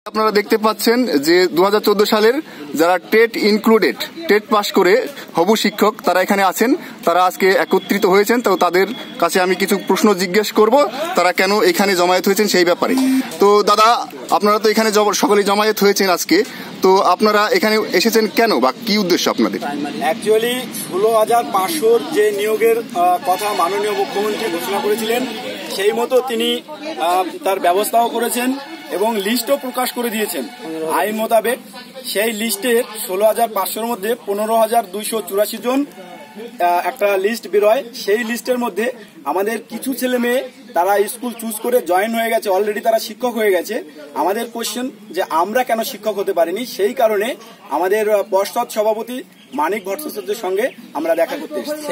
আপনারা দেখতে পাচ্ছেন যে 2014 সালের যারা টেট ইনক্লুডেড টেট পাস করে হবু শিক্ষক তারা এখানে আছেন, তারা আজকে একত্রিত হয়েছেন। তো তাদের কাছে আমি কিছু প্রশ্ন জিজ্ঞেস করব তারা কেন এখানে জমায়েত হয়েছেন সেই ব্যাপারে। তো দাদা, আপনারা তো এখানে সকলেই জমায়েত হয়েছেন আজকে, তো আপনারা এখানে এসেছেন কেন বা কি উদ্দেশ্য আপনাদের? অ্যাকচুয়ালি 16,500 যে নিয়োগের কথা মাননীয় মুখ্যমন্ত্রী ঘোষণা করেছিলেন সেই মতো তিনি তার ব্যবস্থাও করেছেন এবং লিস্টও প্রকাশ করে দিয়েছেন আইন মোতাবেক। সেই লিস্টের 16,500-র মধ্যে 15,284 জন একটা লিস্ট বেরোয়। সেই লিস্টের মধ্যে আমাদের কিছু ছেলে মেয়ে তারা স্কুল চুজ করে জয়েন হয়ে গেছে, অলরেডি তারা শিক্ষক হয়ে গেছে। আমাদের কোশ্চেন যে আমরা কেন শিক্ষক হতে পারিনি, সেই কারণে আমাদের পর্ষদ সভাপতি মানিক ভট্টাচার্যের সঙ্গে আমরা দেখা করতে এসেছি।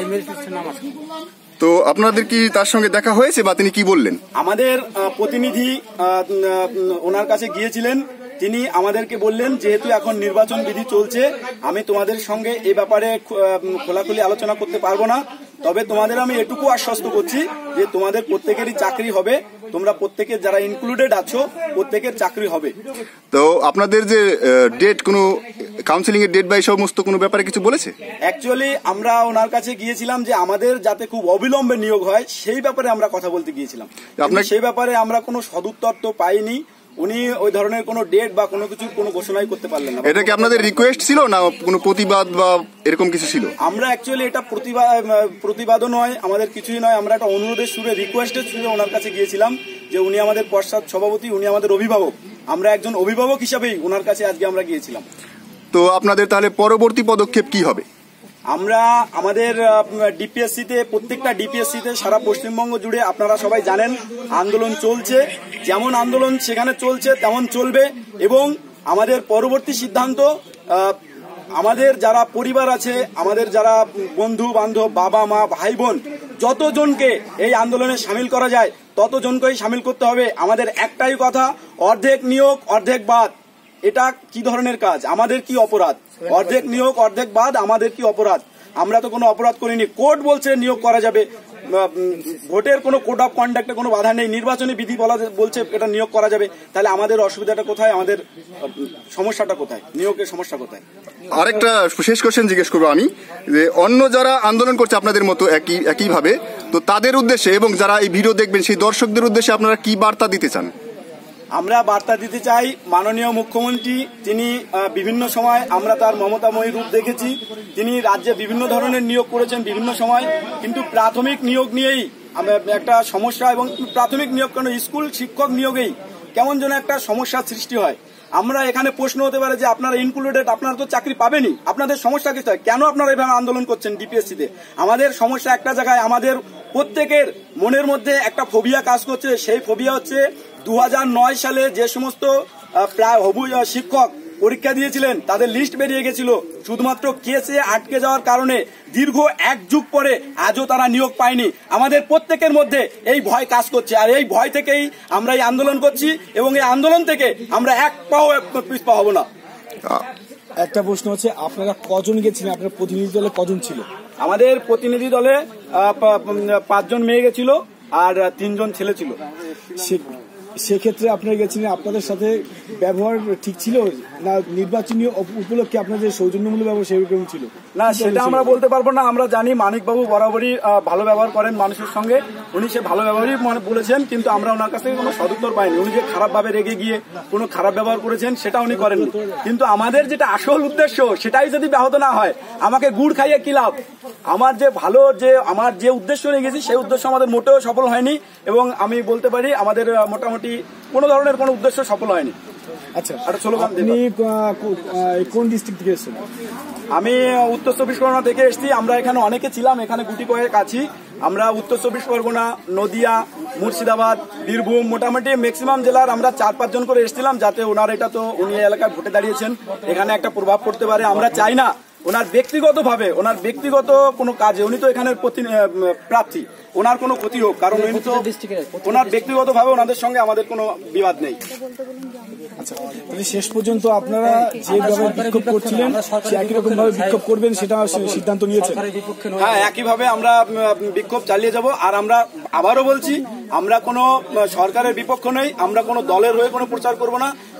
তো আপনাদের কি তার সঙ্গে দেখা হয়েছে বা তিনি কি বললেন? আমাদের প্রতিনিধি ওনার কাছে গিয়েছিলেন, তিনি আমাদেরকে বললেন যেহেতু এখন নির্বাচন বিধি চলছে আমি তোমাদের সঙ্গে এই ব্যাপারে খোলাখুলি আলোচনা করতে পারবো না, তবে তোমাদের আমি এটুকু আশ্বস্ত করছি যে তোমাদের প্রত্যেকেরই চাকরি হবে, তোমরা প্রত্যেকে যারা ইনক্লুডেড আছো প্রত্যেকের চাকরি হবে। তো আপনাদের যে ডেট, কোনো কাউন্সিলিং এর ডেট বা এই সমস্ত কোনো ব্যাপারে কিছু বলেছে? অ্যাকচুয়ালি আমরা ওনার কাছে গিয়েছিলাম যে আমাদের যাতে খুব অবিলম্বে নিয়োগ হয় সেই ব্যাপারে আমরা কথা বলতে গিয়েছিলাম। সেই ব্যাপারে আমরা কোনো সদুত্তর তো পাইনি, উনি ওই ধরনের কোনো ডেট বা কোনো কিছুর কোনো ঘোষণাই করতে পারলেন না। এটা কি আপনাদের রিকোয়েস্ট ছিল না কোনো প্রতিবাদ বা এরকম কিছু ছিল? আমরা অ্যাকচুয়ালি এটা প্রতিবাদও নয়, আমাদের কিছুই নয়, আমরা একটা অনুরোধের সুরে রিকোয়েস্টের সুরে ওনার কাছে গিয়েছিলাম যে উনি আমাদের পর্ষদ সভাপতি, উনি আমাদের অভিভাবক, আমরা একজন অভিভাবক হিসাবেই ওনার কাছে আজকে আমরা গিয়েছিলাম। তো আপনাদের তাহলে পরবর্তী পদক্ষেপ কি হবে? আমরা আমাদের ডিপিএসসিতে, প্রত্যেকটা ডিপিএসসিতে সারা পশ্চিমবঙ্গ জুড়ে আপনারা সবাই জানেন আন্দোলন চলছে, যেমন আন্দোলন সেখানে চলছে তেমন চলবে। এবং আমাদের পরবর্তী সিদ্ধান্ত, আমাদের যারা পরিবার আছে, আমাদের যারা বন্ধু বান্ধব, বাবা মা ভাই বোন, যতজনকে এই আন্দোলনে সামিল করা যায় ততজনকেই সামিল করতে হবে। আমাদের একটাই কথা, অর্ধেক নিয়োগ অর্ধেক বাদ, এটা কি ধরনের কাজ? আমাদের কি অপরাধ? অর্ধেক নিয়োগ অর্ধেক বাদ, আমাদের কি অপরাধ? আমরা তো কোনো অপরাধ করিনি। কোর্ট বলছে নিয়োগ করা যাবে, ভোটের কোনো কোড অফ কন্ডাক্টে কোনো বাধা নেই, নির্বাচনী বিধি বলছে এটা নিয়োগ করা যাবে, তাহলে আমাদের অসুবিধাটা কোথায়? আমাদের সমস্যাটা কোথায়? নিয়োগের সমস্যা কোথায়? আরেকটা শেষ কোশ্চেন জিজ্ঞেস করবো আমি, যে অন্য যারা আন্দোলন করছে আপনাদের মতো একইভাবে, তো তাদের উদ্দেশ্যে এবং যারা এই ভিডিও দেখবেন সেই দর্শকদের উদ্দেশ্যে আপনারা কি বার্তা দিতে চান? আমরা বার্তা দিতে চাই, মাননীয় মুখ্যমন্ত্রী তিনি বিভিন্ন সময় আমরা তার মমতাময়ী রূপ দেখেছি, তিনি রাজ্যে বিভিন্ন ধরনের নিয়োগ করেছেন বিভিন্ন সময়, কিন্তু প্রাথমিক নিয়োগ নিয়েই একটা সমস্যা, এবং প্রাথমিক নিয়োগ কেন স্কুল শিক্ষক নিয়োগেই কেমন যেন একটা সমস্যার সৃষ্টি হয়। আমরা এখানে প্রশ্ন হতে পারে যে আপনারা ইনক্লুডেড, আপনারা তো চাকরি পাবেনই, আপনাদের সমস্যা কি? কেন আপনারা এভাবে আন্দোলন করছেন ডিপিএসসিতে? আমাদের সমস্যা একটা জায়গায়, আমাদের প্রত্যেকের মনের মধ্যে একটা ফোবিয়া কাজ করছে, সেই ফোবিয়া হচ্ছে 2009 সালে যে সমস্ত প্রায় হবু শিক্ষক পরীক্ষা দিয়েছিলেন তাদের লিস্ট বেরিয়ে গেছিল, শুধুমাত্র কেসে আটকে যাওয়ার কারণে দীর্ঘ 1 যুগ পরে আজও তারা নিয়োগ পায়নি। আমাদের প্রত্যেকের মধ্যে এই ভয় কাজ করছে, আর এই ভয় থেকেই আমরা এই আন্দোলন করছি, এবং এই আন্দোলন থেকে আমরা এক পাও পিছপা হব না। একটা প্রশ্ন হচ্ছে, আপনারা কজন গেছিলেন? আপনার প্রতিনিধি দলে কজন ছিল? আমাদের প্রতিনিধি দলে 5 জন মেয়ে গেছিল আর 3 জন ছেলে ছিল। সেক্ষেত্রে আপনারা গেছিলেন, আপনাদের সাথে ব্যবহার ঠিক ছিল না? নির্বাচনী উপলক্ষে আপনাদের সৌজন্যমূলক ব্যবহার সেরকম ছিল না, সেটা আমরা বলতে পারবো না। আমরা জানি মানিকবাবু বরাবরই ভালো ব্যবহার করেন মানুষের সঙ্গে, উনি সে ভালো ব্যবহারই বলেছেন, কিন্তু আমরা ওনার কাছ থেকে কোনো সদুত্তর পাইনি। উনি যে খারাপভাবে রেগে গিয়ে কোনো খারাপ ব্যবহার করেছেন সেটা উনি করেননি, কিন্তু আমাদের যেটা আসল উদ্দেশ্য সেটাই যদি ব্যাহত না হয়, আমাকে গুড় খাইয়ে কি লাভ? আমার যে উদ্দেশ্য নিয়ে গেছি সেই উদ্দেশ্য আমাদের মোটেও সফল হয়নি, এবং আমি বলতে পারি আমাদের মোটামুটি কোনো ধরনের কোনো উদ্দেশ্য সফল হয়নি। আচ্ছা, আপনি কোন ডিস্ট্রিক্ট থেকে এসেছেন? আমি উত্তর 24 পরগনা থেকে এসেছি। আমরা এখানে অনেকে ছিলাম, এখানে গুটি কয়েক আছি। আমরা উত্তর 24 পরগনা, নদিয়া, মুর্শিদাবাদ, বীরভূম, মোটামুটি ম্যাক্সিমাম জেলার আমরা 4-5 জন করে এসেছিলাম, যাতে ওনার এটা তো উনি এলাকায় ভোটে দাঁড়িয়েছেন, এখানে একটা প্রভাব পড়তে পারে। আমরা চাই না ওনার ব্যক্তিগতভাবে, ওনার ব্যক্তিগত কোনো কাজে, উনি তো এখানের প্রার্থী, ওনার কোনো ক্ষতি হোক, কারণ উনি তো ওনার ব্যক্তিগতভাবে ওনাদের সঙ্গে আমাদের কোনো বিবাদ নেই। আচ্ছা, তাহলে শেষ পর্যন্ত আপনারা যেভাবে বিক্ষোভ করছিলেন একই রকম ভাবে বিক্ষোভ করবেন সেটা সিদ্ধান্ত নিয়েছেন? হ্যাঁ, একইভাবে আমরা বিক্ষোভ চালিয়ে যাব। আর আমরা আবারও বলছি, আমরা কোনো সরকারের বিপক্ষ নই, আমরা কোনো দলের হয়ে কোনো প্রচার করব না।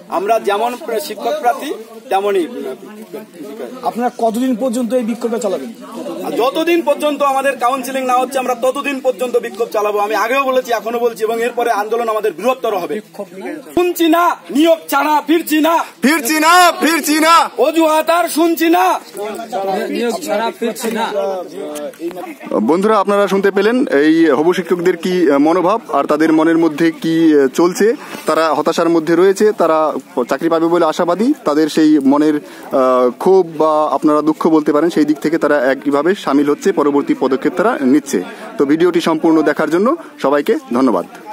আমরা যেমন শিক্ষক প্রার্থী তেমনই। আপনারা কতদিন পর্যন্ত এই বিক্ষোভটা চালাবেন? যতদিন পর্যন্ত আমাদের কাউন্সিলিং না হচ্ছে আমরা ততদিন পর্যন্ত বিক্ষোভ চালাবো। আমি আগেও বলেছি, এখনো বলছি, এবং এরপরে আন্দোলন আমাদের বৃহত্তর হবে। শুনছি না নিয়োগ ছাড়া ফিরছি না, ফিরছি না, ফিরছি না, অজুহাত আর শুনছি না, নিয়োগ ছাড়া ফিরছি না। বন্ধুরা, আপনারা শুনতে পেলেন এই হবু শিক্ষকদের কি মনোভাব আর তাদের মনের মধ্যে কি চলছে। তারা হতাশার মধ্যে রয়েছে, তারা চাকরি পাবে বলে আশাবাদী। তাদের সেই মনের ক্ষোভ বা আপনারা দুঃখ বলতে পারেন, সেই দিক থেকে তারা একইভাবে সামিল হচ্ছে, পরবর্তী পদক্ষেপ তারা নিচ্ছে। তো ভিডিওটি সম্পূর্ণ দেখার জন্য সবাইকে ধন্যবাদ।